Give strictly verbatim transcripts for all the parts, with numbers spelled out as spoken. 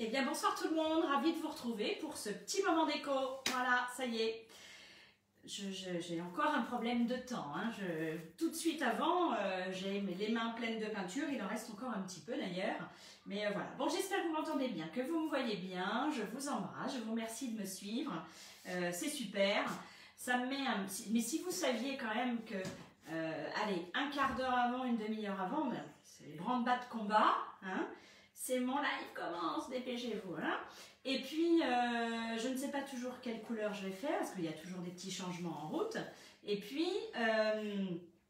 Eh bien bonsoir tout le monde, ravie de vous retrouver pour ce petit moment déco. Voilà, ça y est. J'ai encore un problème de temps. Hein. Je, tout de suite avant, euh, j'ai les mains pleines de peinture. Il en reste encore un petit peu d'ailleurs. Mais euh, voilà. Bon, j'espère que vous m'entendez bien, que vous me voyez bien. Je vous embrasse. Je vous remercie de me suivre. Euh, C'est super. Ça me met un petit... Mais si vous saviez quand même que, euh, allez, un quart d'heure avant, une demi-heure avant, ben, c'est les branle-bas de combat. Hein. C'est mon live commence, dépêchez-vous. Hein. Et puis, euh, je ne sais pas toujours quelle couleur je vais faire, parce qu'il y a toujours des petits changements en route. Et puis, euh,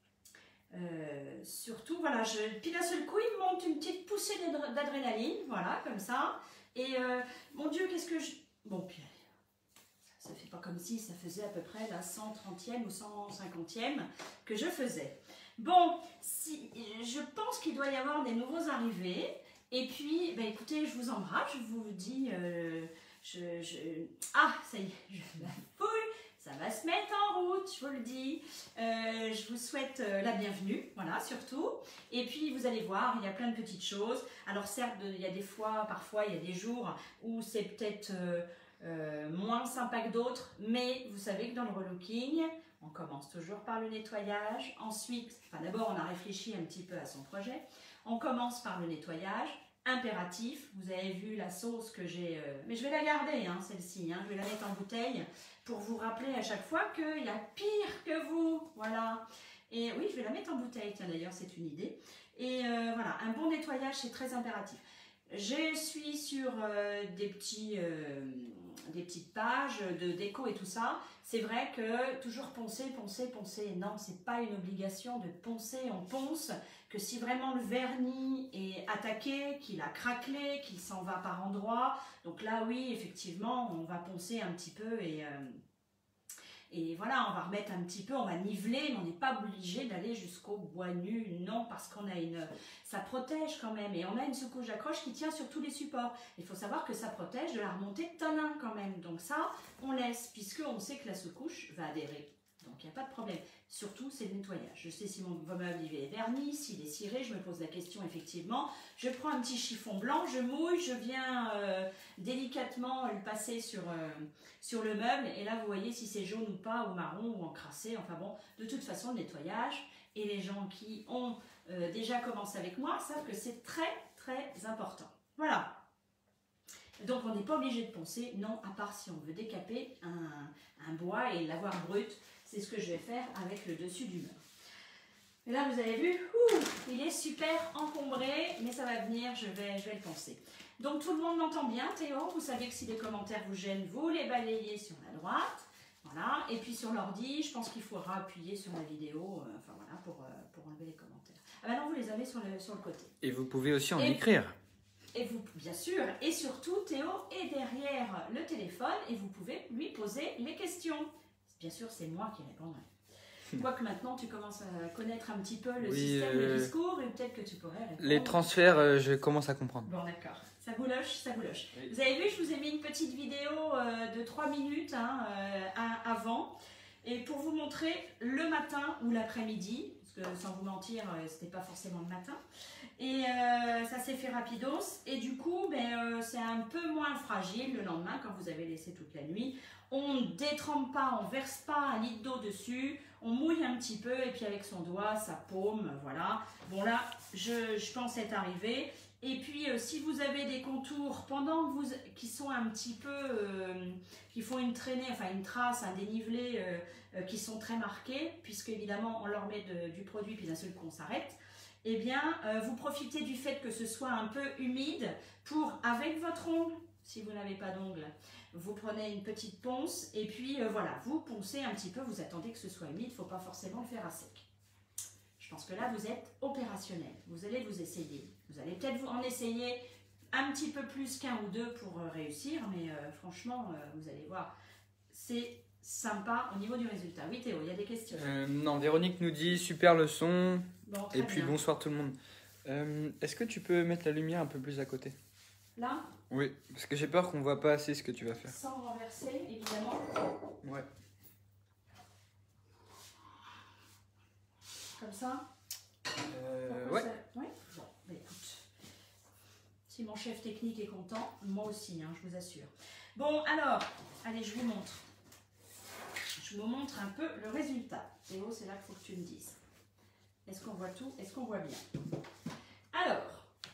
euh, surtout, voilà, je, puis d'un seul coup, il me monte une petite poussée d'adrénaline, voilà, comme ça. Et euh, mon Dieu, qu'est-ce que je... Bon, puis, ça ne fait pas comme si ça faisait à peu près la cent trentième ou cent cinquantième que je faisais. Bon, si, je pense qu'il doit y avoir des nouveaux arrivés. Et puis, ben écoutez, je vous embrasse, je vous dis, euh, je, je, ah, ça y est, je la fouille, ça va se mettre en route, je vous le dis. Euh, je vous souhaite euh, la bienvenue, voilà, surtout. Et puis, vous allez voir, il y a plein de petites choses. Alors, certes, il y a des fois, parfois, il y a des jours où c'est peut-être euh, euh, moins sympa que d'autres, mais vous savez que dans le relooking, on commence toujours par le nettoyage. Ensuite, enfin d'abord, on a réfléchi un petit peu à son projet. On commence par le nettoyage, impératif. Vous avez vu la sauce que j'ai... Euh, mais je vais la garder, hein, celle-ci. Hein, je vais la mettre en bouteille pour vous rappeler à chaque fois qu'il y a pire que vous. Voilà. Et oui, je vais la mettre en bouteille. Tiens, d'ailleurs, c'est une idée. Et euh, voilà, un bon nettoyage, c'est très impératif. Je suis sur euh, des, petits, euh, des petites pages de déco et tout ça. C'est vrai que toujours poncer, poncer, poncer. Non, c'est pas une obligation de poncer. On ponce que si vraiment le vernis est attaqué, qu'il a craquelé, qu'il s'en va par endroits. Donc là, oui, effectivement, on va poncer un petit peu et... Euh, Et voilà, on va remettre un petit peu, on va niveler, mais on n'est pas obligé d'aller jusqu'au bois nu, non, parce qu'on a une... Ça protège quand même, et on a une sous-couche d'accroche qui tient sur tous les supports. Il faut savoir que ça protège de la remontée de tanin quand même, donc ça, on laisse, puisqu'on sait que la sous-couche va adhérer. Donc il n'y a pas de problème. Surtout, c'est le nettoyage. Je sais si mon meuble est verni, s'il est ciré, je me pose la question effectivement. Je prends un petit chiffon blanc, je mouille, je viens euh, délicatement le passer sur, euh, sur le meuble. Et là, vous voyez si c'est jaune ou pas, ou marron, ou encrassé. Enfin bon, de toute façon, le nettoyage. Et les gens qui ont euh, déjà commencé avec moi savent que c'est très, très important. Voilà. Donc, on n'est pas obligé de poncer, non, à part si on veut décaper un, un bois et l'avoir brut. C'est ce que je vais faire avec le dessus du meuble. Et là, vous avez vu, ouh, il est super encombré, mais ça va venir, je vais, je vais le poncer. Donc, tout le monde m'entend bien, Théo. Vous savez que si les commentaires vous gênent, vous les balayez sur la droite. Voilà. Et puis, sur l'ordi, je pense qu'il faudra appuyer sur la vidéo, euh, enfin voilà, pour, euh, pour enlever les commentaires. Ah ben non, vous les avez sur le, sur le côté. Et vous pouvez aussi en et, écrire. Et vous, bien sûr. Et surtout, Théo est derrière le téléphone et vous pouvez lui poser les questions. Bien sûr, c'est moi qui répondrai. Quoique maintenant, tu commences à connaître un petit peu le oui, système euh, de discours et peut-être que tu pourrais répondre. Les transferts, euh, je commence à comprendre. Bon, d'accord. Ça bouloche, ça bouloche. Oui. Vous avez vu, je vous ai mis une petite vidéo euh, de trois minutes hein, euh, avant. Et pour vous montrer le matin ou l'après-midi, parce que sans vous mentir, euh, c'était pas forcément le matin. Et euh, ça s'est fait rapidos. Et du coup, ben, euh, c'est un peu moins fragile le lendemain quand vous avez laissé toute la nuit. On ne détrempe pas, on ne verse pas un litre d'eau dessus, on mouille un petit peu et puis avec son doigt, sa paume, voilà. Bon là, je, je pense être arrivée. Et puis euh, si vous avez des contours pendant que vous, qui sont un petit peu, euh, qui font une traînée, enfin une trace, un dénivelé, euh, euh, qui sont très marqués, puisque évidemment on leur met de, du produit puis d'un seul coup on s'arrête. Eh bien, euh, vous profitez du fait que ce soit un peu humide pour, avec votre ongle, si vous n'avez pas d'ongle, vous prenez une petite ponce et puis euh, voilà, vous poncez un petit peu, vous attendez que ce soit humide, il ne faut pas forcément le faire à sec. Je pense que là, vous êtes opérationnel. Vous allez vous essayer. Vous allez peut-être vous en essayer un petit peu plus qu'un ou deux pour euh, réussir, mais euh, franchement, euh, vous allez voir, c'est sympa au niveau du résultat. Oui Théo, il y a des questions. euh, Non, Véronique nous dit super leçon. Bon, et puis bien. Bonsoir tout le monde. Euh, Est-ce que tu peux mettre la lumière un peu plus à côté? Là? Oui, parce que j'ai peur qu'on voit pas assez ce que tu vas faire. Sans renverser, évidemment. Ouais. Comme ça euh, Ouais. Ça... Oui. Bon, bah écoute. Si mon chef technique est content, moi aussi, hein, je vous assure. Bon, alors, allez, je vous montre. Je vous montre un peu le résultat. Théo, c'est là qu'il faut que tu me dises. Est-ce qu'on voit tout? Est-ce qu'on voit bien? Alors,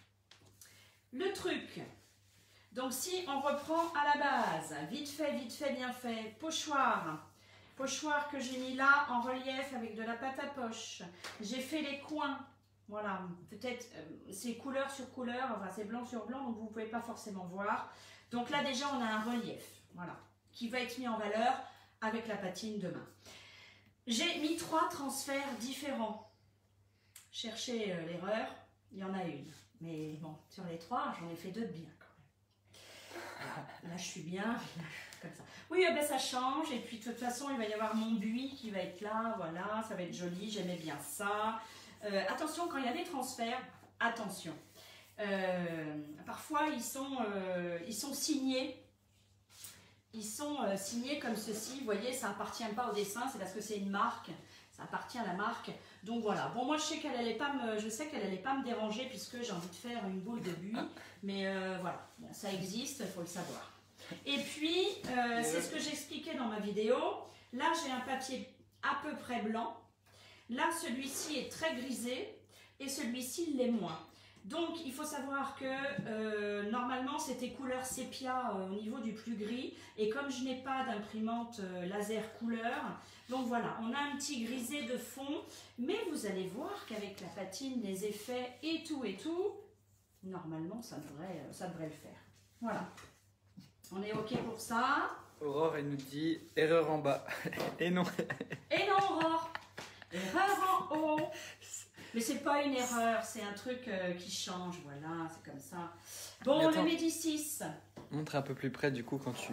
le truc. Donc, si on reprend à la base, vite fait, vite fait, bien fait, pochoir. Pochoir que j'ai mis là en relief avec de la pâte à poche. J'ai fait les coins. Voilà, peut-être euh, c'est couleur sur couleur, enfin c'est blanc sur blanc, donc vous ne pouvez pas forcément voir. Donc là déjà on a un relief, voilà, qui va être mis en valeur avec la patine demain. J'ai mis trois transferts différents. Cherchez euh, l'erreur, il y en a une. Mais bon, sur les trois, j'en ai fait deux de bien quand même. Voilà, là je suis bien, comme ça. Oui, eh ben, ça change, et puis de toute façon il va y avoir mon buis qui va être là, voilà, ça va être joli, j'aimais bien ça. Euh, attention, quand il y a des transferts, attention. Euh, parfois, ils sont, euh, ils sont signés. Ils sont euh, signés comme ceci. Vous voyez, ça appartient pas au dessin. C'est parce que c'est une marque. Ça appartient à la marque. Donc voilà. Bon, moi, je sais qu'elle allait pas me, je sais qu'elle allait pas me déranger puisque j'ai envie de faire une boule de buis. Mais euh, voilà, bon, ça existe, il faut le savoir. Et puis, euh, c'est ce que j'expliquais dans ma vidéo. Là, j'ai un papier à peu près blanc. Là, celui-ci est très grisé et celui-ci l'est moins. Donc, il faut savoir que euh, normalement, c'était couleur sépia euh, au niveau du plus gris. Et comme je n'ai pas d'imprimante euh, laser couleur, donc voilà, on a un petit grisé de fond. Mais vous allez voir qu'avec la patine, les effets et tout et tout, normalement, ça devrait, ça devrait le faire. Voilà. On est OK pour ça. Aurore, elle nous dit erreur en bas. Et non. Et non, Aurore. Erreur en haut. Mais c'est pas une erreur, c'est un truc euh, qui change, voilà, c'est comme ça. Bon, le Médicis. Montre un peu plus près du coup quand tu...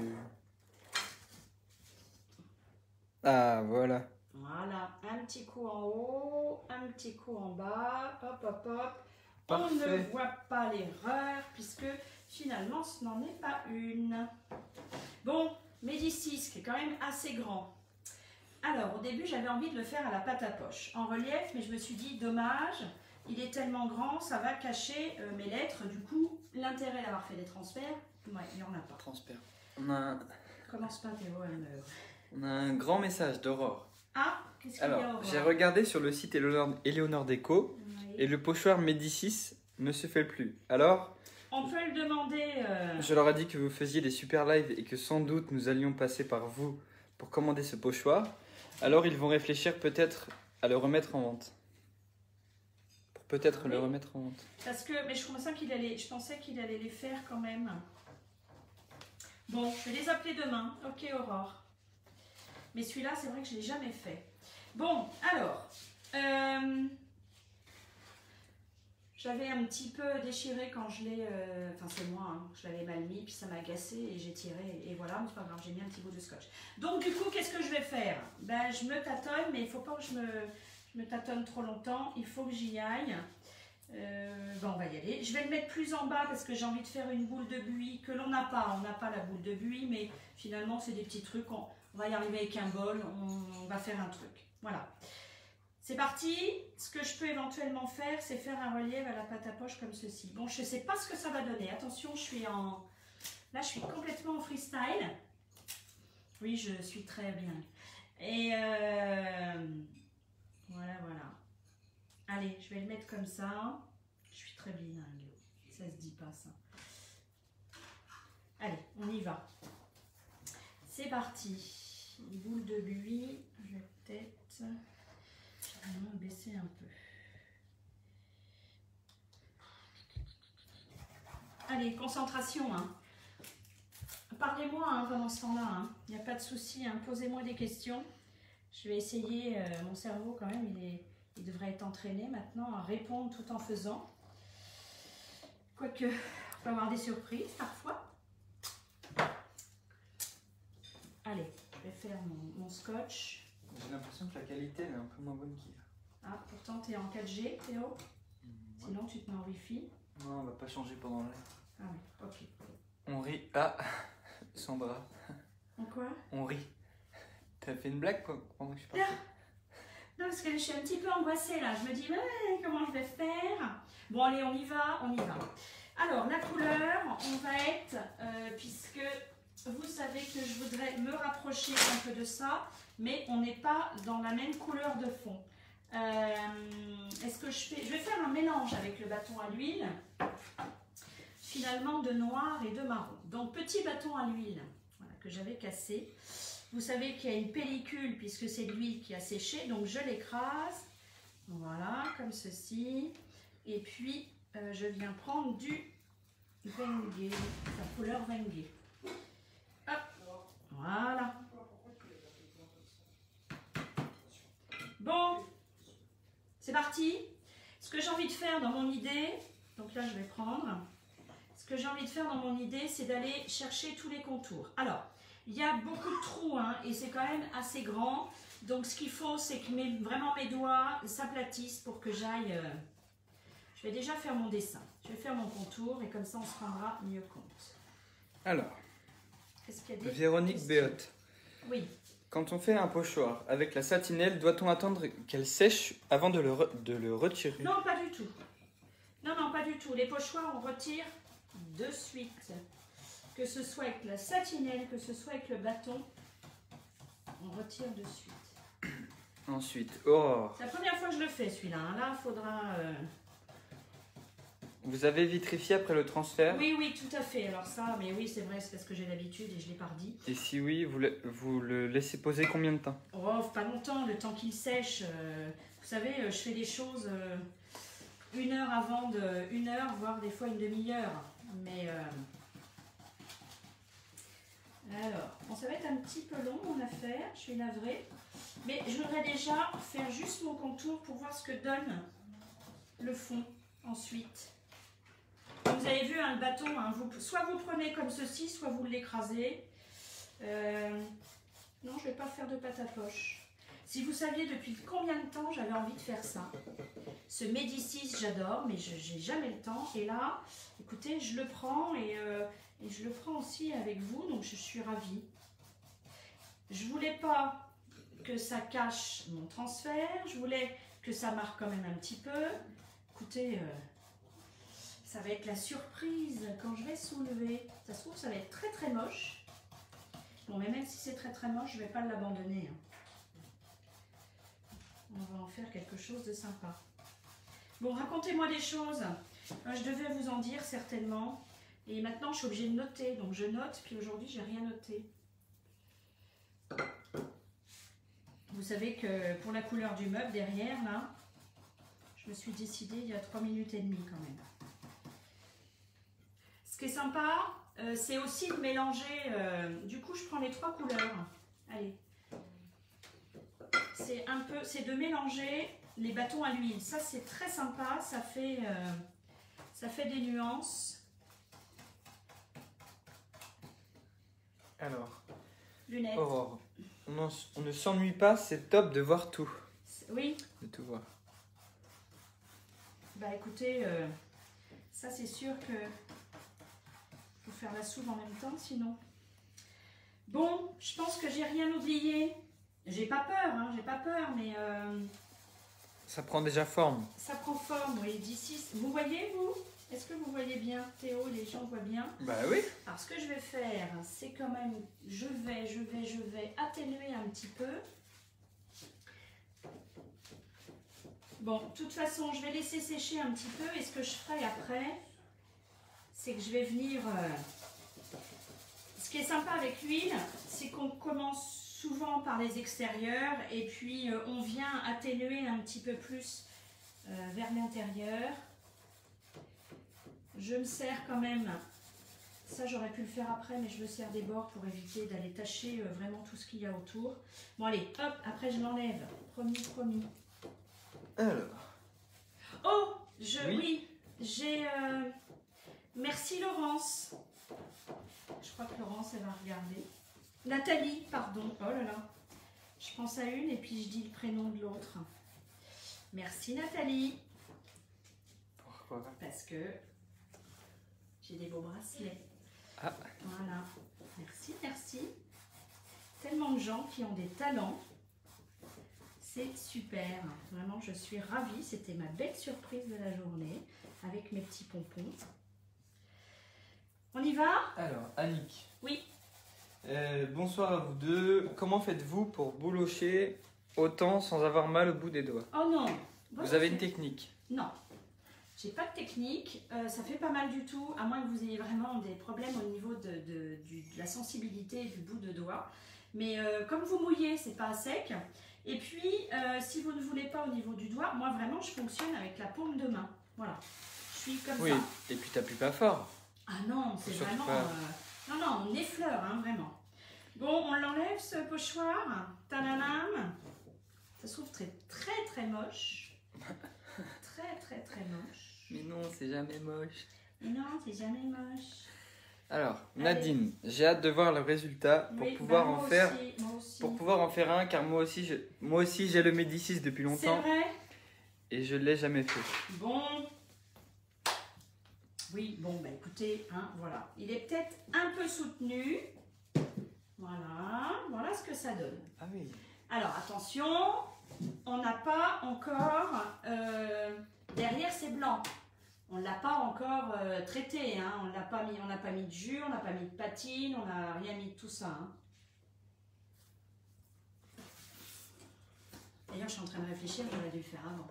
Ah, voilà. Voilà, un petit coup en haut, un petit coup en bas, hop, hop, hop. Parfait. On ne voit pas l'erreur puisque finalement ce n'en est pas une. Bon, Médicis qui est quand même assez grand. Alors, au début, j'avais envie de le faire à la pâte à poche, en relief, mais je me suis dit, dommage, il est tellement grand, ça va cacher euh, mes lettres. Du coup, l'intérêt d'avoir fait des transferts, ouais, il n'y en a pas. Transfert. On a un, Commence pas, Théo, elle me... on a un grand message d'Aurore. Ah, qu'est-ce qu'il y a, Alors, Aurore? j'ai regardé sur le site Eleonore, Eleonore Déco, Oui. et le pochoir Médicis ne se fait plus. Alors, on peut le demander... Euh... je leur ai dit que vous faisiez des super lives et que sans doute nous allions passer par vous pour commander ce pochoir. Alors ils vont réfléchir peut-être à le remettre en vente. Pour peut-être oui. le remettre en vente. Parce que, mais je pensais qu'il allait, je pensais qu'il allait les faire quand même. Bon, je vais les appeler demain. Ok, Aurore. Mais celui-là, c'est vrai que je ne l'ai jamais fait. Bon, alors... Euh... J'avais un petit peu déchiré quand je l'ai... Euh... Enfin, c'est moi, hein. Je l'avais mal mis, puis ça m'a agacé et j'ai tiré. Et voilà, mais c'est pas grave, j'ai mis un petit bout de scotch. Donc, du coup, qu'est-ce que je vais faire? Ben, je me tâtonne, mais il ne faut pas que je me, je me tâtonne trop longtemps. Il faut que j'y aille. Euh, ben, on va y aller. Je vais le mettre plus en bas parce que j'ai envie de faire une boule de buis que l'on n'a pas. On n'a pas la boule de buis, mais finalement, c'est des petits trucs. On, on va y arriver avec un bol. On, on va faire un truc. Voilà. C'est parti. Ce que je peux éventuellement faire, c'est faire un relief à la pâte à poche comme ceci. Bon, je ne sais pas ce que ça va donner. Attention, je suis en... Là, je suis complètement en freestyle. Oui, je suis très bien. Et euh... voilà, voilà. Allez, je vais le mettre comme ça. Je suis très bilingue. Ça se dit pas, ça. Allez, on y va. C'est parti. Une boule de buis. Je vais peut-être... finalement baisser un peu. Allez, concentration. Hein. Parlez-moi hein, pendant ce temps-là. Hein. Il n'y a pas de souci. Hein. Posez-moi des questions. Je vais essayer. Euh, mon cerveau, quand même, il, est, il devrait être entraîné maintenant à répondre tout en faisant. Quoique, on peut avoir des surprises parfois. Allez, je vais faire mon, mon scotch. J'ai l'impression que la qualité elle est un peu moins bonne qu'hier. Ah, pourtant tu es en quatre G, Théo. Mmh, sinon tu te mets en Wi-Fi. Non, on va pas changer pendant le live. Ah oui, ok. On rit. Ah, Sandra. En quoi? On rit. T'as fait une blague quoi pendant que je suis partie? Non, parce que je suis un petit peu angoissée là. Je me dis, mais comment je vais faire? Bon, allez, on y va, on y va. Alors, la couleur, on va être, euh, puisque vous savez que je voudrais me rapprocher un peu de ça, mais on n'est pas dans la même couleur de fond. Euh, Est-ce que je fais... Je vais faire un mélange avec le bâton à l'huile, finalement de noir et de marron. Donc, petit bâton à l'huile, voilà, que j'avais cassé. Vous savez qu'il y a une pellicule, puisque c'est de l'huile qui a séché, donc je l'écrase. Voilà, comme ceci. Et puis, euh, je viens prendre du Wenge, la couleur Wenge. Hop, voilà. Bon, c'est parti. Ce que j'ai envie de faire dans mon idée, donc là je vais prendre, ce que j'ai envie de faire dans mon idée, c'est d'aller chercher tous les contours. Alors, il y a beaucoup de trous, hein, et c'est quand même assez grand. Donc ce qu'il faut, c'est que mes, vraiment mes doigts s'aplatissent pour que j'aille... Euh, je vais déjà faire mon dessin. Je vais faire mon contour et comme ça on se rendra mieux compte. Alors, Est-ce qu'il y a des Véronique questions? Béotte. Oui. Quand on fait un pochoir avec la satinelle, doit-on attendre qu'elle sèche avant de le, re- de le retirer? Non, pas du tout. Non, non, pas du tout. Les pochoirs, on retire de suite. Que ce soit avec la satinelle, que ce soit avec le bâton, on retire de suite. Ensuite, Aurore, C'est la première fois que je le fais celui-là. Hein. Là, il faudra... Euh... vous avez vitrifié après le transfert? Oui, oui, tout à fait. Alors ça, mais oui, c'est vrai, c'est parce que j'ai l'habitude et je l'ai pas redit. Et si oui, vous le, vous le laissez poser combien de temps? Oh, pas longtemps, le temps qu'il sèche. Euh, vous savez, euh, je fais des choses euh, une heure avant de... Une heure, voire des fois une demi-heure. Mais... Euh... Alors, bon, ça va être un petit peu long mon affaire, je suis navrée. Mais je voudrais déjà faire juste mon contour pour voir ce que donne le fond ensuite. Comme vous avez vu, hein, le bâton, hein, vous, soit vous prenez comme ceci, soit vous l'écrasez. Euh, non, je ne vais pas faire de pâte à poche. Si vous saviez depuis combien de temps j'avais envie de faire ça. Ce Médicis, j'adore, mais je n'ai jamais le temps. Et là, écoutez, je le prends et, euh, et je le prends aussi avec vous, donc je suis ravie. Je ne voulais pas que ça cache mon transfert, je voulais que ça marque quand même un petit peu. Écoutez, euh, ça va être la surprise quand je vais soulever. Ça se trouve, ça va être très très moche. Bon, mais même si c'est très très moche, je ne vais pas l'abandonner. Hein. On va en faire quelque chose de sympa. Bon, racontez-moi des choses. Euh, je devais vous en dire certainement. Et maintenant, je suis obligée de noter. Donc, je note. Puis aujourd'hui, j'ai rien noté. Vous savez que pour la couleur du meuble derrière, là, je me suis décidée il y a trois minutes et demie quand même. Ce qui est sympa, euh, c'est aussi de mélanger. Euh, du coup, je prends les trois couleurs. Allez. C'est un peu, c'est de mélanger les bâtons à l'huile. Ça, c'est très sympa. Ça fait, euh, ça fait des nuances. Alors, Lunettes. Aurore, on, en- on ne s'ennuie pas, c'est top de voir tout. Oui. De tout voir. Bah écoutez, euh, ça c'est sûr que faut faire la soupe en même temps, sinon. Bon, je pense que j'ai rien oublié. J'ai pas peur, hein, j'ai pas peur, mais euh, Ça prend déjà forme. ça prend forme, oui, d'ici. Vous voyez, vous? Est-ce que vous voyez bien, Théo? Les gens voient bien? Bah oui. Alors, ce que je vais faire, c'est quand même, je vais, je vais, je vais atténuer un petit peu. Bon, de toute façon, je vais laisser sécher un petit peu. Et ce que je ferai après, c'est que je vais venir... Euh, ce qui est sympa avec l'huile, c'est qu'on commence souvent par les extérieurs et puis euh, on vient atténuer un petit peu plus euh, vers l'intérieur. Je me sers quand même, ça j'aurais pu le faire après, mais je le sers des bords pour éviter d'aller tacher euh, vraiment tout ce qu'il y a autour. Bon allez, hop, après je l'enlève, promis, promis. Alors. Oh, je, Oui. oui, j'ai... Euh, merci Laurence. Je crois que Laurence, elle va regarder. Nathalie, pardon. Oh là là. Je pense à une et puis je dis le prénom de l'autre. Merci Nathalie. Pourquoi? Parce que j'ai des beaux bracelets. Ah. Voilà. Merci, merci. Tellement de gens qui ont des talents. C'est super. Vraiment, je suis ravie. C'était ma belle surprise de la journée avec mes petits pompons. On y va? Alors, Annick. Oui. Euh, bonsoir à vous deux. Comment faites-vous pour boulocher autant sans avoir mal au bout des doigts? Oh non. Vous avez une technique? Non. J'ai pas de technique. Euh, ça fait pas mal du tout, à moins que vous ayez vraiment des problèmes au niveau de, de, du- de la sensibilité du bout de doigt. Mais euh, comme vous mouillez, c'est pas à sec. Et puis, euh, si vous ne voulez pas au niveau du doigt, moi vraiment, je fonctionne avec la paume de main. Voilà. Je suis comme Oui, ça. et puis t'appuies pas fort. Ah non, c'est Surtout vraiment... pas. euh, Non, non, on effleure, hein, vraiment. Bon, on l'enlève, ce pochoir. Tadadam. Ça se trouve très, très, très moche. Très, très, très moche. Mais non, c'est jamais moche. Mais non, c'est jamais moche. Alors, Allez. Nadine, j'ai hâte de voir le résultat pour Oui, pouvoir bah, en moi faire aussi, moi aussi. pour pouvoir en faire un car moi aussi je, moi aussi j'ai le Médicis depuis C'est longtemps vrai? et je l'ai jamais fait. Bon. Oui, bon, bah écoutez, hein, voilà. Il est peut-être un peu soutenu. Voilà, voilà ce que ça donne. Ah oui. Alors, attention, on n'a pas encore... euh, derrière, c'est blanc. On ne l'a pas encore euh, traité. Hein. On n'a pas, mis- on n'a pas mis de jus, on n'a pas mis de patine, on n'a rien mis de tout ça. Hein. D'ailleurs, je suis en train de réfléchir, j'aurais dû le faire avant.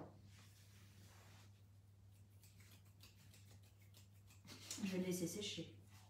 Je vais le laisser sécher.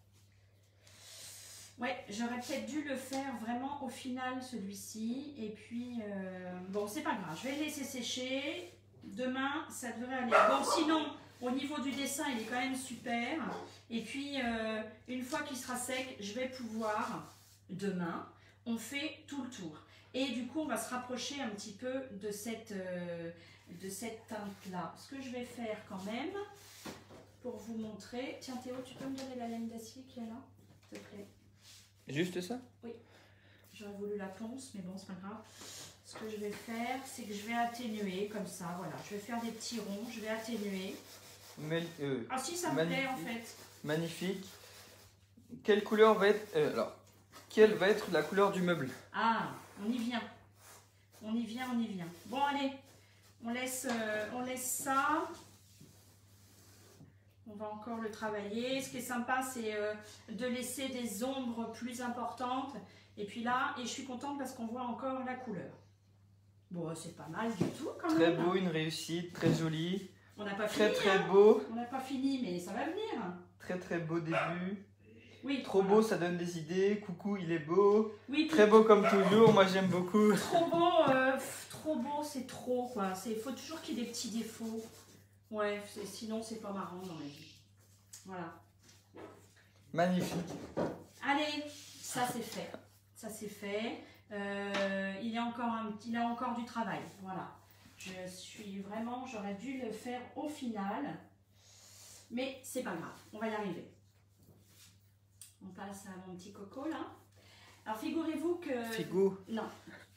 Ouais, j'aurais peut-être dû le faire vraiment au final, celui-ci. Et puis, euh, bon, c'est pas grave. Je vais le laisser sécher. Demain, ça devrait aller. Bon, sinon, au niveau du dessin, il est quand même super. Et puis, euh, une fois qu'il sera sec, je vais pouvoir, demain, on fait tout le tour. Et du coup, on va se rapprocher un petit peu de cette, euh, de cette teinte-là. Ce que je vais faire quand même, pour vous montrer... Tiens Théo, tu peux me donner la laine d'acier qu'il y a là, s'il te plaît? Juste ça? J'aurais voulu la ponce, mais bon, c'est pas grave. Ce que je vais faire, c'est que je vais atténuer comme ça, voilà. Je vais faire des petits ronds, je vais atténuer. Mais, euh, Ah si, ça me plaît en magnifique. fait. Magnifique. Quelle couleur va être euh, alors quelle va être la couleur du meuble? Ah, on y vient. On y vient, on y vient. Bon, allez, on laisse, euh, on laisse ça. On va encore le travailler. Ce qui est sympa, c'est euh, de laisser des ombres plus importantes. Et puis là, et je suis contente parce qu'on voit encore la couleur. Bon, c'est pas mal du tout quand Très même. beau, une réussite, très jolie. On n'a pas Très fini. très hein. beau. On n'a pas fini, mais ça va venir. Très très beau début. Oui. Trop voilà. beau, ça donne des idées. Coucou, il est beau. Oui, Très beau comme toujours, moi j'aime beaucoup. trop beau, euh, pff, trop beau, c'est trop quoi. Il faut toujours qu'il y ait des petits défauts. Ouais, c'est- sinon c'est pas marrant dans la vie. Voilà. Magnifique. Allez, ça c'est fait. Ça c'est fait. Euh, il y a encore un, il a encore du travail. Voilà. Je suis vraiment, j'aurais dû le faire au final, mais c'est pas grave. On va y arriver. On passe à mon petit coco là. Alors figurez-vous que Figo. non.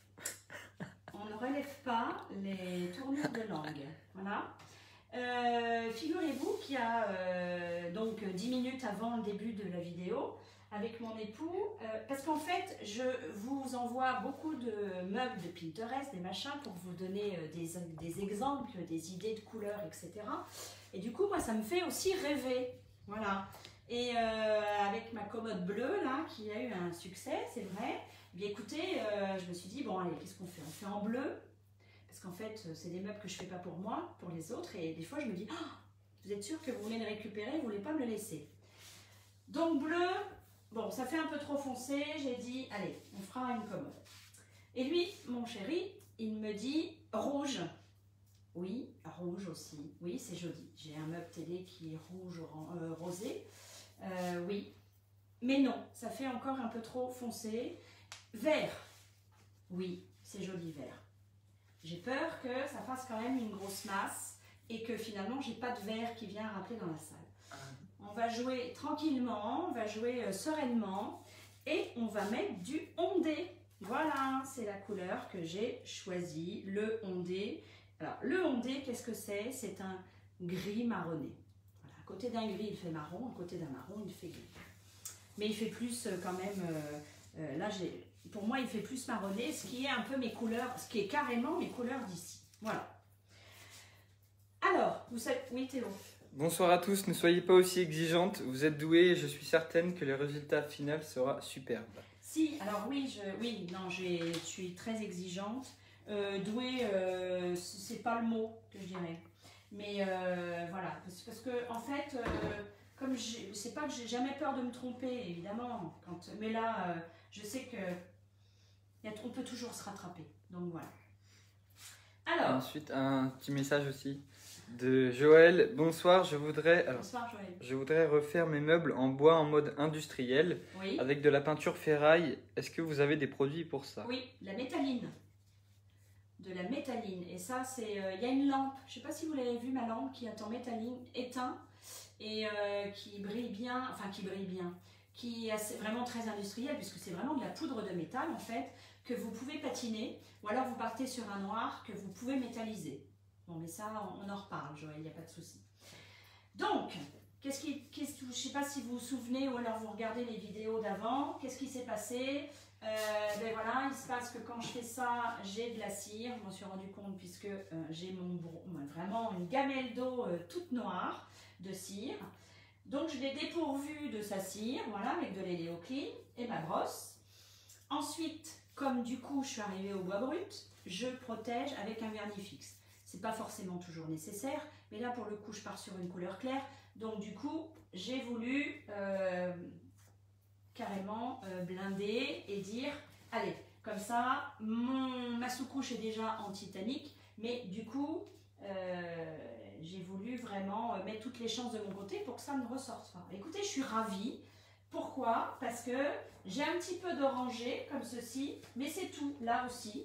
On ne relève pas les tournures de langue. Voilà. Euh, Figurez-vous qu'il y a euh, donc dix minutes avant le début de la vidéo, avec mon époux, euh, parce qu'en fait, je vous envoie beaucoup de meubles de Pinterest, des machins, pour vous donner euh, des, des exemples, des idées de couleurs, et cetera. Et du coup, moi, ça me fait aussi rêver. Voilà. Et euh, avec ma commode bleue, là, qui a eu un succès, c'est vrai, eh bien écoutez, euh, je me suis dit, bon, allez, qu'est-ce qu'on fait? On fait en bleu. Parce qu'en fait, c'est des meubles que je ne fais pas pour moi, pour les autres. Et des fois, je me dis, oh, vous êtes sûr que vous voulez les récupérer, vous ne voulez pas me le laisser. Donc bleu, bon, ça fait un peu trop foncé. J'ai dit, allez, on fera une commode. Et lui, mon chéri, il me dit rouge. Oui, rouge aussi. Oui, c'est joli. J'ai un meuble télé qui est rouge euh, rosé. Euh, oui. Mais non, ça fait encore un peu trop foncé. Vert. Oui, c'est joli vert. J'ai peur que ça fasse quand même une grosse masse et que finalement j'ai pas de verre qui vient rappeler dans la salle. On va jouer tranquillement, on va jouer euh, sereinement et on va mettre du ondé. Voilà, c'est la couleur que j'ai choisie, le ondé. Alors le ondé, qu'est-ce que c'est? C'est un gris marronné. Voilà, à côté d'un gris il fait marron, à côté d'un marron il fait gris. Mais il fait plus euh, quand même, euh, euh, là j'ai... Pour moi, il fait plus marronné, ce qui est un peu mes couleurs, ce qui est carrément mes couleurs d'ici. Voilà. Alors, vous savez... Oui, Théo. Bonsoir à tous, ne soyez pas aussi exigeantes, vous êtes doués et je suis certaine que le résultat final sera superbe. Si, alors oui, je, oui, non, je suis très exigeante. Euh, douée, euh, c'est pas le mot que je dirais. Mais euh, voilà, parce, parce que en fait, euh, comme c'est pas que j'ai jamais peur de me tromper, évidemment, quand, mais là, euh, je sais que y a, on peut toujours se rattraper. Donc voilà. Alors. Ensuite, un petit message aussi de Joël. Bonsoir, je voudrais, alors, Bonsoir Joël. Je voudrais refaire mes meubles en bois en mode industriel, oui. avec de la peinture ferraille. Est-ce que vous avez des produits pour ça? Oui, la métalline. De la métalline. Et ça, c'est, il euh, y a une lampe. Je ne sais pas si vous l'avez vu, ma lampe qui est en métalline éteint et euh, qui brille bien, enfin qui brille bien, qui est assez, vraiment très industrielle puisque c'est vraiment de la poudre de métal en fait que vous pouvez patiner ou alors vous partez sur un noir que vous pouvez métalliser. Bon, mais ça, on en reparle, Joël, il n'y a pas de souci. Donc, qu'est-ce qui, qu'est-ce, je ne sais pas si vous vous souvenez ou alors vous regardez les vidéos d'avant, qu'est-ce qui s'est passé? euh, ben voilà, il se passe que quand je fais ça, j'ai de la cire, je m'en suis rendu compte puisque euh, j'ai mon, vraiment une gamelle d'eau euh, toute noire de cire. Donc, je l'ai dépourvue de sa cire, voilà, avec de l'Eleo Clean et ma brosse. Ensuite, comme du coup, je suis arrivée au bois brut, je protège avec un vernis fixe. C'est pas forcément toujours nécessaire, mais là pour le coup je pars sur une couleur claire, donc du coup j'ai voulu euh, carrément euh, blinder et dire allez, comme ça mon, ma sous-couche est déjà en titanique, mais du coup euh, j'ai voulu vraiment mettre toutes les chances de mon côté pour que ça ne ressorte pas. Écoutez, je suis ravie. Pourquoi? Parce que j'ai un petit peu d'orangé comme ceci, mais c'est tout, là aussi.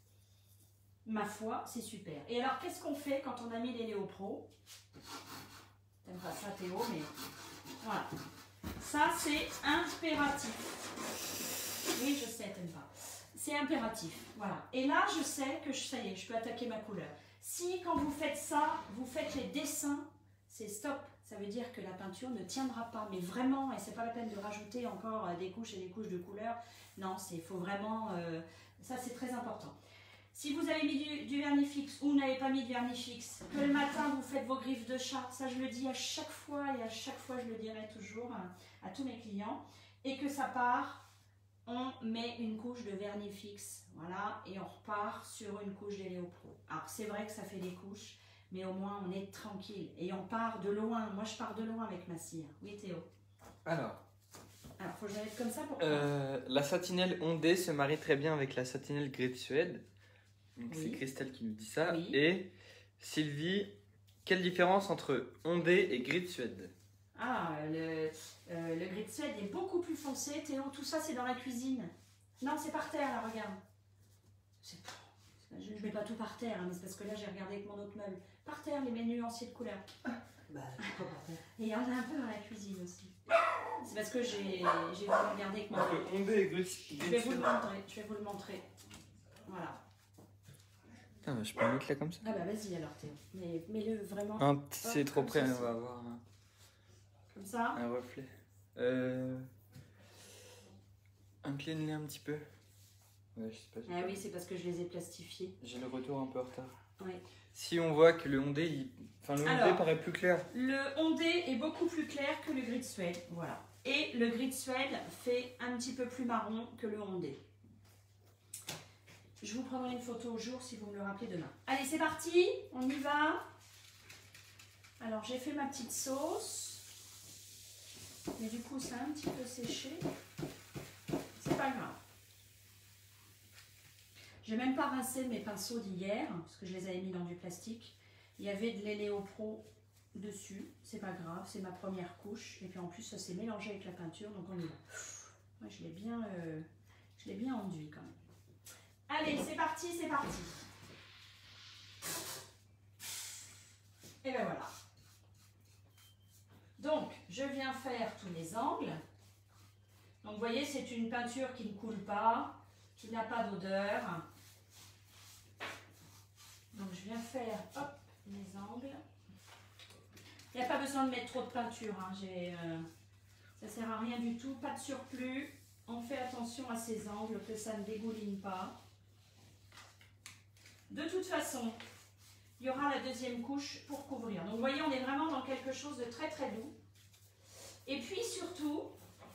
Ma foi, c'est super. Et alors, qu'est-ce qu'on fait quand on a mis les Léo Pro? T'aimes pas ça, Théo, mais voilà. Ça, c'est impératif. Oui, je sais, t'aimes pas. C'est impératif, voilà. Et là, je sais que ça y est, je peux attaquer ma couleur. Si, quand vous faites ça, vous faites les dessins, c'est stop. Ça veut dire que la peinture ne tiendra pas. Mais vraiment, et c'est pas la peine de rajouter encore des couches et des couches de couleurs. Non, il faut vraiment... Euh, ça, c'est très important. Si vous avez mis du, du vernis fixe ou n'avez pas mis de vernis fixe, que le matin vous faites vos griffes de chat, ça je le dis à chaque fois et à chaque fois je le dirai toujours à, à tous mes clients, et que ça part, on met une couche de vernis fixe, voilà, et on repart sur une couche d'Eleo Pro. Alors c'est vrai que ça fait des couches, mais au moins on est tranquille et on part de loin. Moi je pars de loin avec ma cire. Oui Théo? Alors Alors faut que je la mette comme ça pour euh, la satinelle ondée se marie très bien avec la satinelle gris de Suède. Oui. C'est Christelle qui nous dit ça. Oui. Et Sylvie, quelle différence entre ondé et gris de Suède? Ah, le, euh, le gris de Suède est beaucoup plus foncé. Théo, tout ça c'est dans la cuisine. Non, c'est par terre là, regarde. Je ne mets pas tout par terre, hein, mais c'est parce que là j'ai regardé avec mon autre meuble. Par terre, les menus nuanciers de couleurs. Bah, pourquoi par terre? Et il y en a un peu dans la cuisine aussi. C'est parce que j'ai voulu regarder avec mon meuble. Ondé et gris. Je vais vous le montrer. Je vais vous le montrer. Voilà. Ah bah, je peux le mettre là comme ça. Ah bah vas-y alors Théo, mais mets-le vraiment. Un petit, c'est trop près, on va avoir un, comme ça. Un reflet. Euh, Incline-les un petit peu. Ouais, je sais pas. Ah oui, c'est parce que je les ai plastifiés. J'ai le retour un peu en retard. Oui. Si on voit que le ondé, il... enfin le ondé paraît plus clair. Le ondé est beaucoup plus clair que le gris de Suède, voilà. Et le gris de Suède fait un petit peu plus marron que le ondé. Je vous prendrai une photo au jour si vous me le rappelez demain. Allez, c'est parti, on y va. Alors, j'ai fait ma petite sauce. Mais du coup, ça a un petit peu séché. C'est pas grave. J'ai même pas rincé mes pinceaux d'hier, parce que je les avais mis dans du plastique. Il y avait de l'Eleo Pro dessus. C'est pas grave, c'est ma première couche. Et puis en plus, ça s'est mélangé avec la peinture, donc on y va. Moi, je l'ai bien, euh, je l'ai bien enduit quand même. Allez, c'est parti, c'est parti. Et ben voilà. Donc, je viens faire tous les angles. Donc, vous voyez, c'est une peinture qui ne coule pas, qui n'a pas d'odeur. Donc, je viens faire, hop, les angles. Il n'y a pas besoin de mettre trop de peinture. Hein. Euh, ça ne sert à rien du tout, pas de surplus. On fait attention à ces angles, que ça ne dégouline pas. De toute façon, il y aura la deuxième couche pour couvrir. Donc vous voyez, on est vraiment dans quelque chose de très très doux. Et puis surtout,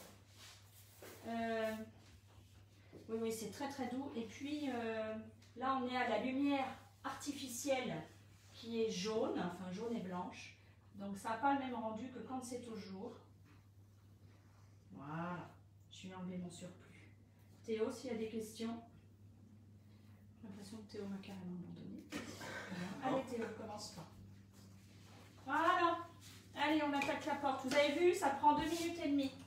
euh, oui oui c'est très très doux. Et puis euh, là on est à la lumière artificielle qui est jaune, enfin jaune et blanche. Donc ça n'a pas le même rendu que quand c'est au jour. Voilà, je vais enlever mon surplus. Théo, s'il y a des questions. J'ai l'impression que Théo m'a carrément abandonné. Allez Théo, commence pas. Voilà. Allez, on attaque la porte. Vous avez vu, ça prend deux minutes et demie.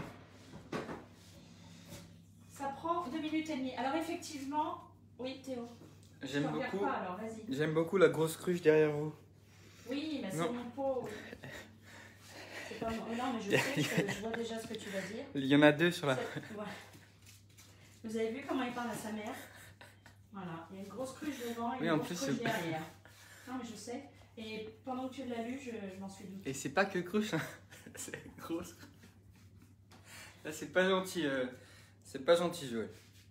Ça prend deux minutes et demie. Alors effectivement, oui Théo. J'aime beaucoup. Pas, alors, vas-y. J'aime beaucoup la grosse cruche derrière vous. Oui, mais c'est Non. mon pot. Oui. C'est pas mon... Non, mais je sais, que je vois déjà ce que tu vas dire. Il y en a deux sur la... Voilà. Vous avez vu comment il parle à sa mère? Voilà, il y a une grosse cruche devant et Oui, une en grosse plus, cruche c'est- derrière. Non, mais je sais. Et pendant que tu l'as lu, je, je m'en suis doutée. Et c'est pas que cruche, hein. C'est grosse. Là, c'est pas gentil. euh, C'est pas gentil, Joël.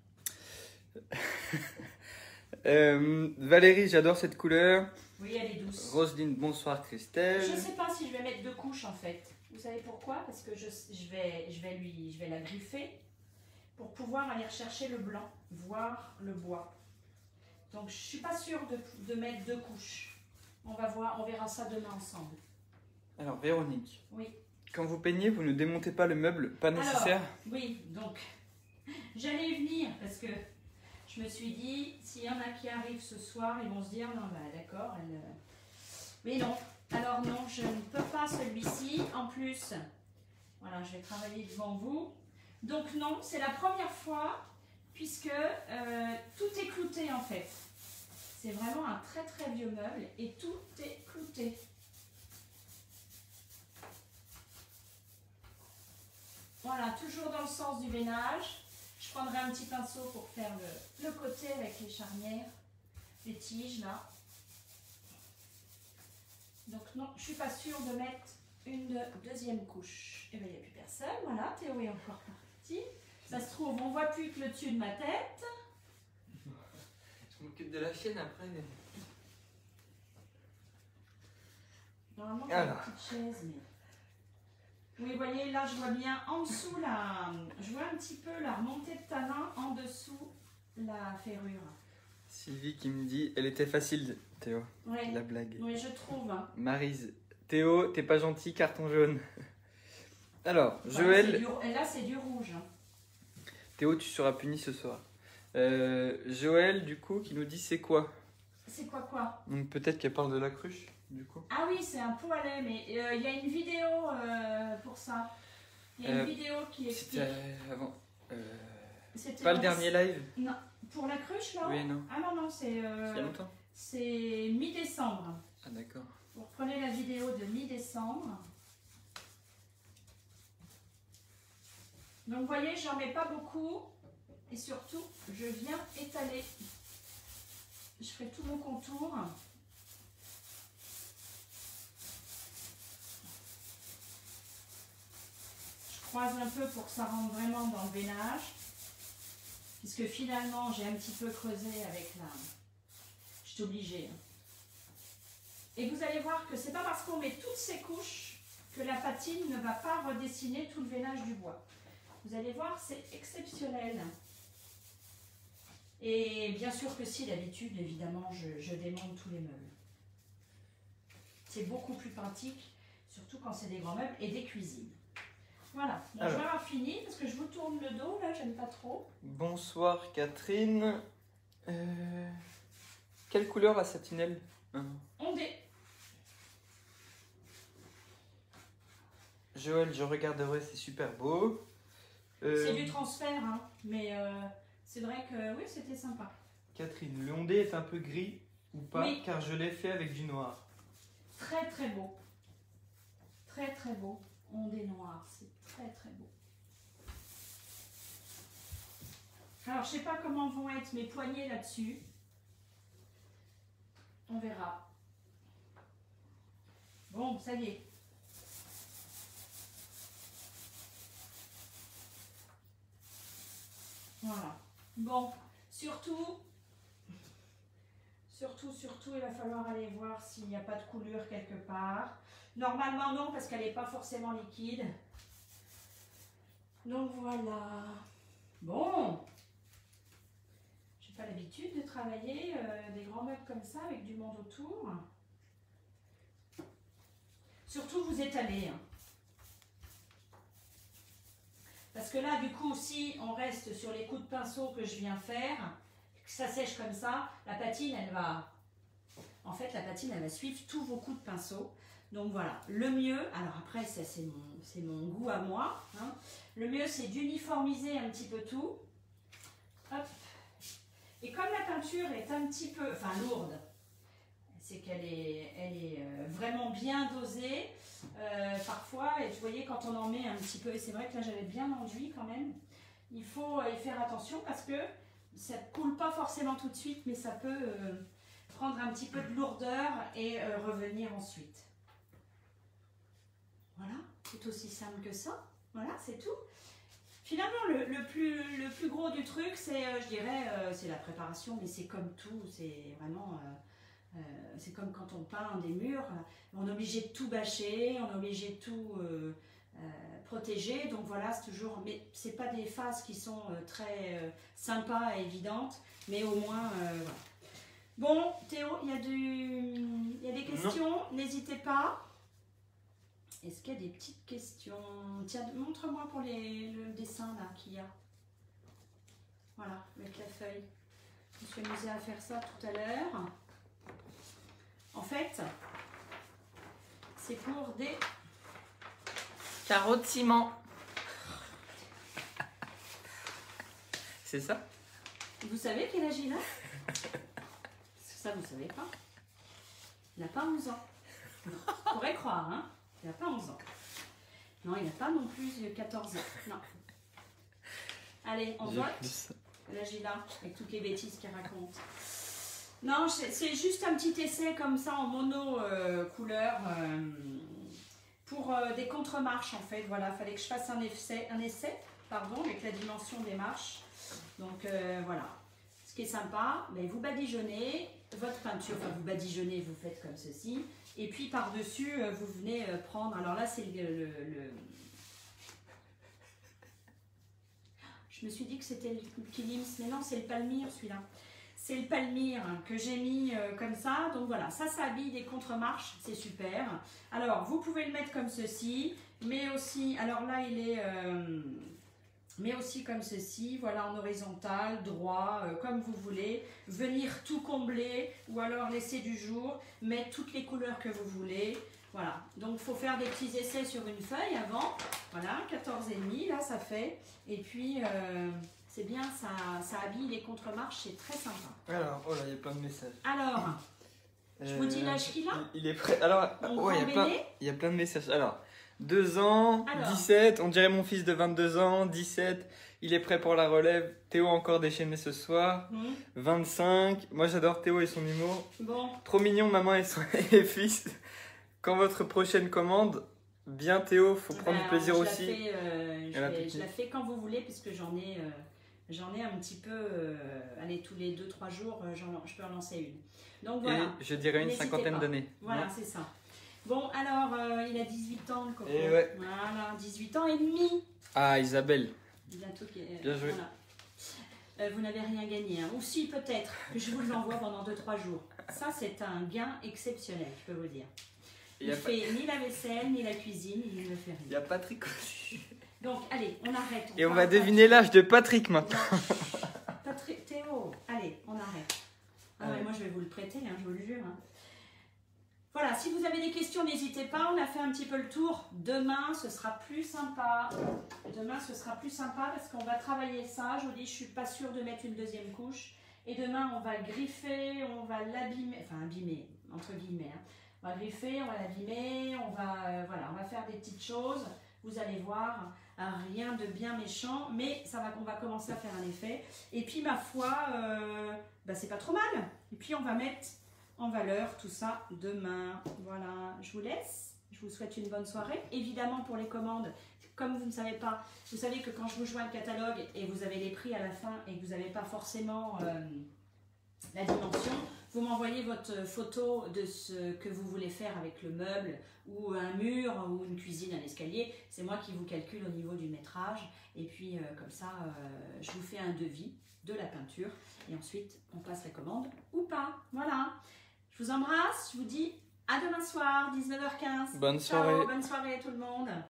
Euh, Valérie, j'adore cette couleur. Oui, elle est douce. Roselyne, bonsoir Christelle. Je sais pas si je vais mettre deux couches en fait. Vous savez pourquoi? Parce que je, je, vais, je, vais lui, je vais la griffer pour pouvoir aller rechercher le blanc, voir le bois. Donc je suis pas sûre de, de mettre deux couches. On va voir, on verra ça demain ensemble. Alors, Véronique, Oui. quand vous peignez, vous ne démontez pas le meuble, pas nécessaire. Alors, oui, donc j'allais y venir parce que je me suis dit, s'il y en a qui arrivent ce soir, ils vont se dire, non, bah d'accord, elle... Mais non, alors non, je ne peux pas celui-ci. En plus, voilà, je vais travailler devant vous. Donc non, c'est la première fois puisque euh, tout est clouté en fait. C'est vraiment un très très vieux meuble et tout est clouté. Voilà, toujours dans le sens du veinage. Je prendrai un petit pinceau pour faire le, le côté avec les charnières, les tiges là. Donc non, je suis pas sûre de mettre une deuxième couche. Et bien il n'y a plus personne, voilà, Théo est encore parti. Ça se trouve, on voit plus que le dessus de ma tête. Je m'occupe de la chaîne après. Normalement, il y a une Alors. petite chaise, mais... Oui, vous voyez, là, je vois bien en dessous, la... je vois un petit peu la remontée de talin en dessous la ferrure. Sylvie qui me dit, elle était facile, Théo, Oui, la blague. oui, je trouve. Hein. Maryse, Théo, t'es pas gentil, carton jaune. Alors, Voilà, Joël, c'est du- Et là, c'est du rouge. Hein. Théo, tu seras puni ce soir. Euh, Joël, du coup, qui nous dit c'est quoi? C'est quoi, quoi? Donc peut-être qu'elle parle de la cruche, du coup. Ah oui, c'est un pot à lait, mais euh, il y a une vidéo euh, pour ça. Il y a Euh, une vidéo qui explique. C'était avant. Euh, C'était pas le dans- dernier live? Non, pour la cruche, là? Oui, non. Ah non, non, c'est euh, Il y a longtemps? c'est mi-décembre. Ah, d'accord. Vous reprenez la vidéo de mi-décembre. Donc vous voyez, j'en mets pas beaucoup. Et surtout, je viens étaler. Je ferai tout mon contour. Je croise un peu pour que ça rentre vraiment dans le veinage. Puisque finalement, j'ai un petit peu creusé avec la... Je suis obligée. Et vous allez voir que c'est pas parce qu'on met toutes ces couches que la patine ne va pas redessiner tout le veinage du bois. Vous allez voir, c'est exceptionnel. Et bien sûr que si, d'habitude, évidemment, je, je démonte tous les meubles. C'est beaucoup plus pratique, surtout quand c'est des grands meubles et des cuisines. Voilà, bon, je vais avoir fini parce que je vous tourne le dos, là, j'aime pas trop. Bonsoir Catherine. Euh, Quelle couleur la satinelle? Ah, non. Ondé. Joël, je regarderai, c'est super beau. Euh, C'est du transfert, hein, mais euh, c'est vrai que oui, c'était sympa. Catherine, le ondé est un peu gris ou pas? Oui. Car je l'ai fait avec du noir. Très très beau. Très très beau. Ondé noir, c'est très très beau. Alors, je sais pas comment vont être mes poignets là-dessus. On verra. Bon, ça y est. Voilà. Bon, surtout, Surtout, surtout, il va falloir aller voir s'il n'y a pas de coulure quelque part. Normalement non, parce qu'elle n'est pas forcément liquide. Donc voilà. Bon. J'ai pas l'habitude de travailler euh, des grands meubles comme ça avec du monde autour. Surtout vous étalez. Hein. Parce que là, du coup, si on reste sur les coups de pinceau que je viens faire, que ça sèche comme ça, la patine, elle va... En fait, la patine, elle va suivre tous vos coups de pinceau. Donc voilà, le mieux, alors après, ça c'est mon, c'est mon goût à moi, hein. Le mieux, c'est d'uniformiser un petit peu tout. Hop. Et comme la peinture est un petit peu, enfin lourde, c'est qu'elle est, elle est euh, vraiment bien dosée. Euh, parfois, et vous voyez, quand on en met un petit peu, et c'est vrai que là j'avais bien enduit quand même, il faut y faire attention parce que ça ne coule pas forcément tout de suite, mais ça peut euh, prendre un petit peu de lourdeur et euh, revenir ensuite. Voilà, c'est aussi simple que ça. Voilà, c'est tout. Finalement, le, le, plus, le plus gros du truc, c'est, euh, je dirais, euh, c'est la préparation, mais c'est comme tout, c'est vraiment... Euh, Euh, c'est comme quand on peint des murs, on est obligé de tout bâcher, on est obligé de tout euh, euh, protéger, donc voilà, c'est toujours, mais c'est pas des phases qui sont euh, très euh, sympas et évidentes, mais au moins, euh, voilà. Bon, Théo, il y a du, il y a des questions, n'hésitez pas. Est-ce qu'il y a des petites questions? Tiens, montre-moi pour les, le dessin là qu'il y a. Voilà, avec la feuille. Je me suis amusée à faire ça tout à l'heure. En fait, c'est pour des carreaux de ciment. C'est ça? Vous savez quel âge il a? Ça, vous savez pas. Il n'a pas onze ans. On pourrait croire, hein? Il n'a pas onze ans. Non, il n'a pas non plus quatorze ans. Non. Allez, on vote. L'âge il a, avec toutes les bêtises qu'il raconte. Non, c'est juste un petit essai comme ça en mono euh, couleur euh, pour euh, des contre-marches en fait. Voilà, il fallait que je fasse un essai, un essai pardon, avec la dimension des marches. Donc euh, voilà. Ce qui est sympa, mais vous badigeonnez votre peinture, enfin vous badigeonnez, vous faites comme ceci. Et puis par-dessus, euh, vous venez euh, prendre, alors là c'est le, le, le... Je me suis dit que c'était le Kilims, mais non, c'est le Palmyre celui-là. C'est le Palmyre que j'ai mis euh, comme ça. Donc voilà, ça, ça habille des contre-marches. C'est super. Alors, vous pouvez le mettre comme ceci. Mais aussi, alors là, il est... Euh, mais aussi comme ceci. Voilà, en horizontal, droit, euh, comme vous voulez. Venir tout combler ou alors laisser du jour. Mettre toutes les couleurs que vous voulez. Voilà. Donc, il faut faire des petits essais sur une feuille avant. Voilà, quatorze virgule cinq, là, ça fait. Et puis... Euh, c'est bien, ça, ça habille les contre-marches, c'est très sympa. Alors, oh là, il y a plein de messages. Alors, je euh, vous dis l'âge qu'il a. Il est prêt. Alors, ouais, il y, a plein, il y a plein de messages. Alors, deux ans, Alors. dix-sept, on dirait mon fils de vingt-deux ans, dix-sept, il est prêt pour la relève. Théo encore déchaîné ce soir. Mmh. vingt-cinq, moi j'adore Théo et son humour. Bon. Trop mignon, maman et son et fils. Quand votre prochaine commande? Bien Théo, faut prendre ben, plaisir je aussi. La fais, euh, je, la je la fais quand vous voulez, puisque j'en ai... Euh... J'en ai un petit peu, euh, allez, tous les deux trois jours, euh, je peux en lancer une. Donc voilà. Et je dirais une cinquantaine d'années. Voilà, c'est ça. Bon, alors, euh, il a dix-huit ans, le coco. Et ouais. Voilà, dix-huit ans et demi. Ah, Isabelle. Bientôt, euh, Bien joué. Voilà. Euh, vous n'avez rien gagné. Hein. Ou si, peut-être, que je vous l'envoie pendant deux trois jours. Ça, c'est un gain exceptionnel, je peux vous dire. Il ne fait pas... ni la vaisselle, ni la cuisine, il ne fait rien. Il y a Patrick aussi. Donc, allez, on arrête. On Et on va deviner l'âge de Patrick maintenant. Patrick, Théo, allez, on arrête. Ah ouais, moi, je vais vous le prêter, hein, je vous le jure. Hein. Voilà, si vous avez des questions, n'hésitez pas. On a fait un petit peu le tour. Demain, ce sera plus sympa. Demain, ce sera plus sympa parce qu'on va travailler ça. Je vous dis, je ne suis pas sûre de mettre une deuxième couche. Et demain, on va griffer, on va l'abîmer. Enfin, abîmer, entre guillemets. Hein. On va griffer, on va l'abîmer, on va, euh, voilà, on va faire des petites choses. Vous allez voir, rien de bien méchant, mais ça va, on va commencer à faire un effet. Et puis, ma foi, euh, bah, c'est pas trop mal. Et puis, on va mettre en valeur tout ça demain. Voilà, je vous laisse. Je vous souhaite une bonne soirée. Évidemment, pour les commandes, comme vous ne savez pas, vous savez que quand je vous joins le catalogue et vous avez les prix à la fin et que vous n'avez pas forcément... Euh, la dimension. Vous m'envoyez votre photo de ce que vous voulez faire avec le meuble ou un mur ou une cuisine, un escalier. C'est moi qui vous calcule au niveau du métrage. Et puis euh, comme ça, euh, je vous fais un devis de la peinture. Et ensuite, on passe la commande ou pas. Voilà. Je vous embrasse. Je vous dis à demain soir, dix-neuf heures quinze. Bonne Ciao, soirée. bonne soirée tout le monde.